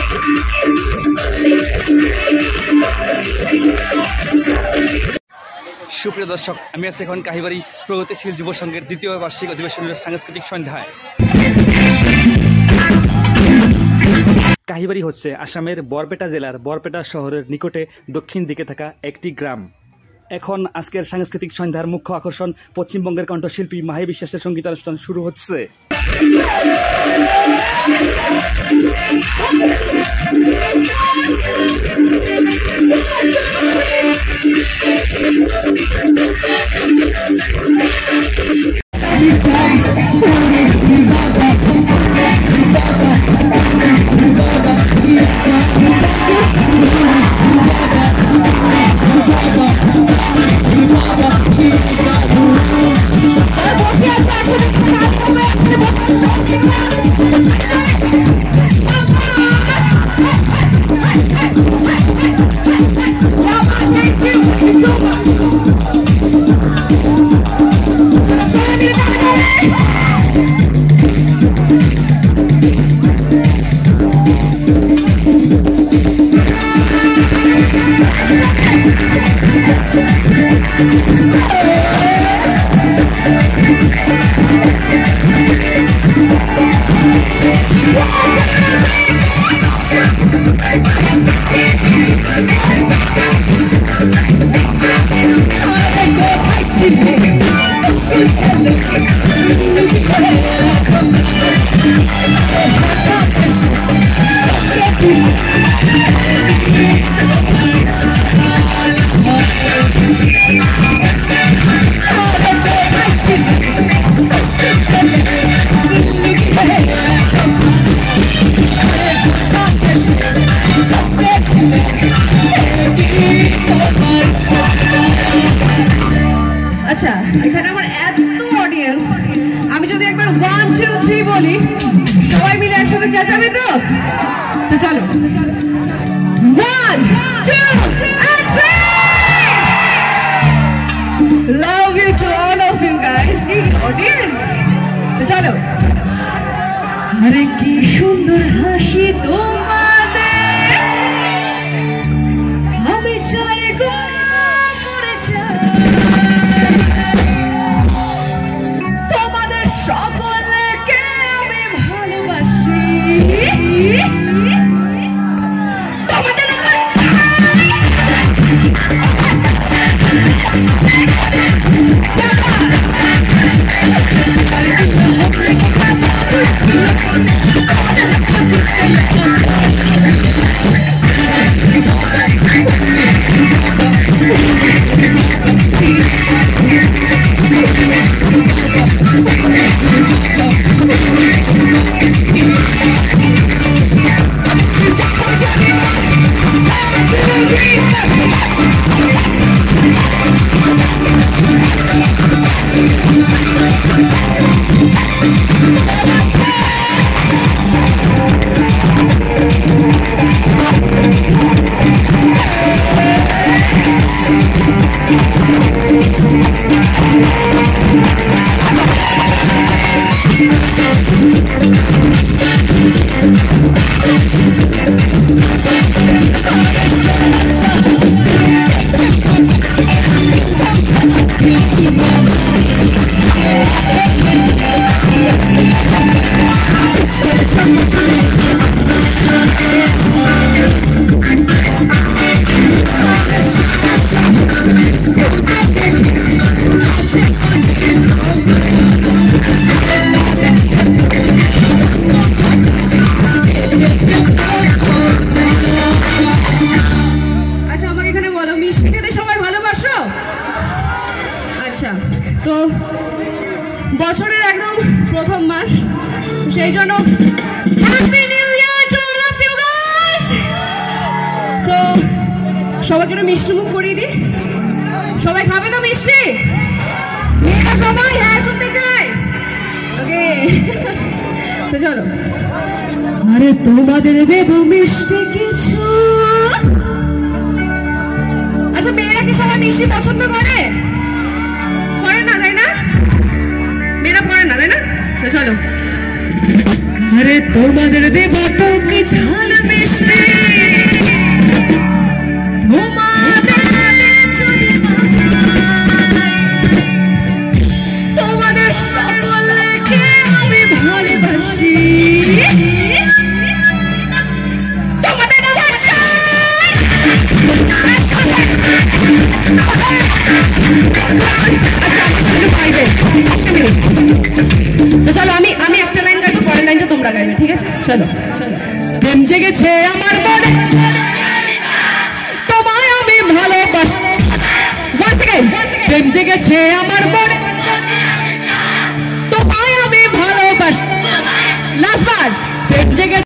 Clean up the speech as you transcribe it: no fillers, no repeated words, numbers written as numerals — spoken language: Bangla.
সুপ্রিয় দর্শক, আমি আছি এখন কাহিবাড়ি প্রগতিশীল যুব সংঘের দ্বিতীয় বার্ষিক অধিবেশনের সাংস্কৃতিক সন্ধ্যায়। কাহিবাড়ি হচ্ছে আসামের বরপেটা জেলার বরপেটা শহরের নিকটে দক্ষিণ দিকে থাকা একটি গ্রাম। এখন আজকের সাংস্কৃতিক সন্ধ্যার মুখ্য আকর্ষণ পশ্চিমবঙ্গের কণ্ঠশিল্পী মাহি বিশ্বাসের সঙ্গীতানুষ্ঠান শুরু হচ্ছে। আচ্ছা, এখানে আমার এত অডিয়েন্স, আমি যদি একবার 1 2 3 বলি সবাই মিলে একসাথে চেঁচাবে তো? তো চলো 1 2 and 3. Love you to all of you guys, audience. তো চলো। আরে কি সুন্দর হাসি তোমাদের, আমি চাই গো মরে যাই তোমাদের সকলকে আমি ভালোবাসি, তোমাদের আমার তো বছরের একদম প্রথম মাস, সেই জন্য happy new year to all of you guys. তো সবাইকে একটু মিষ্টি মুখ করিয়ে দিই। সবাই খাবে তো মিষ্টি? মেয়েরা সবাই হ্যাঁ শুনতে চাই, ওকে? তো চলো। আরে তোমাদের দেব মিষ্টি কিছু। আচ্ছা, মেয়েরা কি সবাই মিষ্টি পছন্দ করে? করে না, তাই না? মেয়েরা করে না, তাই না? তো চলো। আরে তোমাদের দেব টুকি ঝাল মিষ্টি আচ্ছা আমার সাথে পাইবে একটা মিনিট। তো চলো আমি একটা লাইন গাইবো, পরের লাইনটা তোমরা গাইবে, ঠিক আছে? চলো। প্রেম জেগেছে আমার মনে, তোমায় আমি ভালোবাসি। once again, প্রেম জেগেছে আমার মনে, তোমায় আমি ভালোবাসি। লাস্ট বার, প্রেম জেগেছে